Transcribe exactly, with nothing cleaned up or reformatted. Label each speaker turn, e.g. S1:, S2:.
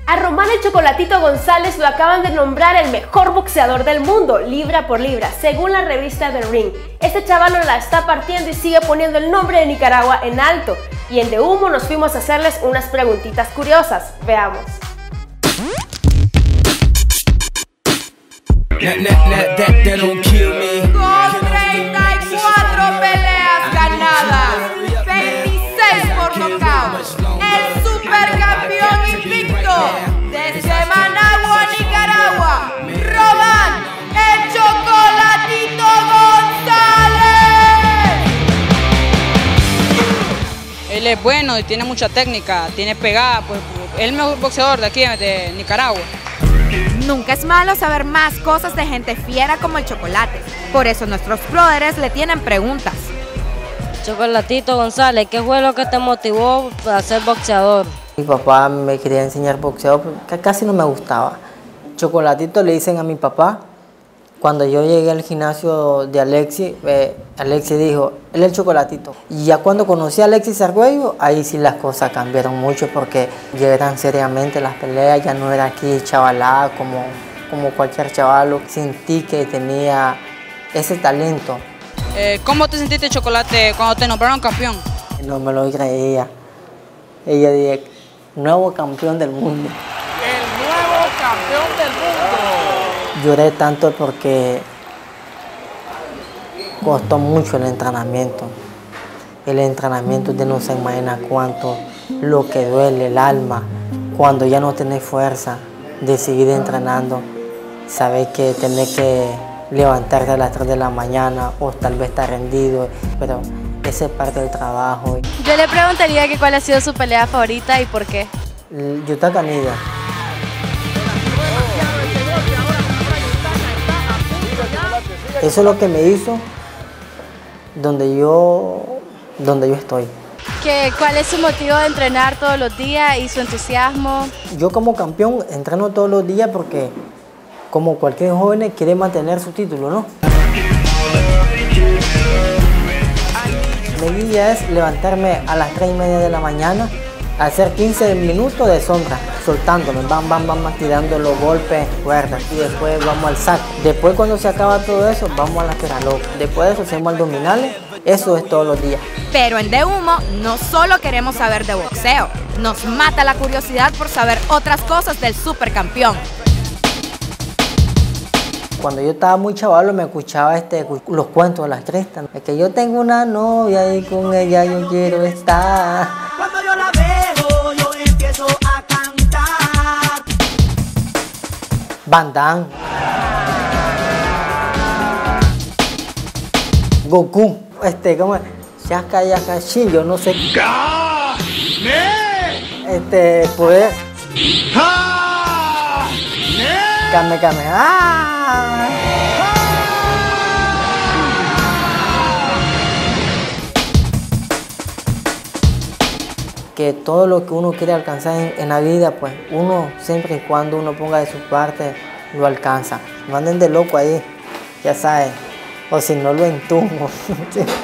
S1: A Román el Chocolatito González lo acaban de nombrar el mejor boxeador del mundo, libra por libra, según la revista The Ring. Este chavalo la está partiendo y sigue poniendo el nombre de Nicaragua en alto. Y en De Humo nos fuimos a hacerles unas preguntitas curiosas. Veamos.
S2: Con treinta y cuatro peleas ganadas, veintiséis por nocaut, el supercampeón invicto desde Managua, Nicaragua, Román el Chocolatito González.
S3: Él es bueno y tiene mucha técnica, tiene pegada, pues es el mejor boxeador de aquí de Nicaragua.
S2: Nunca es malo saber más cosas de gente fiera como el Chocolate. Por eso nuestros brothers le tienen preguntas.
S4: Chocolatito González, ¿qué fue lo que te motivó a ser boxeador?
S5: Mi papá me quería enseñar boxeo, que casi no me gustaba. Chocolatito le dicen a mi papá. Cuando yo llegué al gimnasio de Alexis, eh, Alexis dijo, él es el Chocolatito. Y ya cuando conocí a Alexis Argüello, ahí sí las cosas cambiaron mucho porque ya eran seriamente las peleas, ya no era aquí chavalada como, como cualquier chavalo. Sentí que tenía ese talento.
S3: Eh, ¿Cómo te sentiste, Chocolate, cuando te nombraron campeón?
S5: No me lo creía. Ella dijo, nuevo campeón del mundo.
S6: ¡El nuevo campeón del mundo!
S5: Lloré tanto porque costó mucho el entrenamiento. El entrenamiento de no se imagina cuánto, lo que duele el alma, cuando ya no tenés fuerza de seguir entrenando. Sabés que tenés que levantarte a las tres de la mañana o tal vez estar rendido, pero esa es parte del trabajo.
S7: Yo le preguntaría que cuál ha sido su pelea favorita y por qué.
S5: Yuta Canida. Eso es lo que me hizo donde yo, donde yo estoy.
S7: ¿Qué, ¿Cuál es su motivo de entrenar todos los días y su entusiasmo?
S5: Yo como campeón entreno todos los días porque como cualquier joven quiere mantener su título, ¿no? Mi guía es levantarme a las tres y media de la mañana, hacer quince minutos de sombra, soltándome, bam, bam, bam, tirando los golpes fuertes y después vamos al saco. Después cuando se acaba todo eso, vamos a la lateral. Después de eso hacemos abdominales, eso es todos los días.
S2: Pero en De Humo no solo queremos saber de boxeo, nos mata la curiosidad por saber otras cosas del supercampeón.
S5: Cuando yo estaba muy chavalo me escuchaba este, los cuentos de las crestas. Es que yo tengo una novia y con ella yo quiero estar.
S8: Cuando yo la veo, yo empiezo a cantar.
S5: Van Damme. Goku. Este, ¿cómo es? Shaka Yakashi, yo no sé. Este, poder. Kame Kame. ¡Ah! Que todo lo que uno quiere alcanzar en, en la vida, pues uno siempre y cuando uno ponga de su parte, lo alcanza. No anden de loco ahí, ya saben, o si no lo entumo.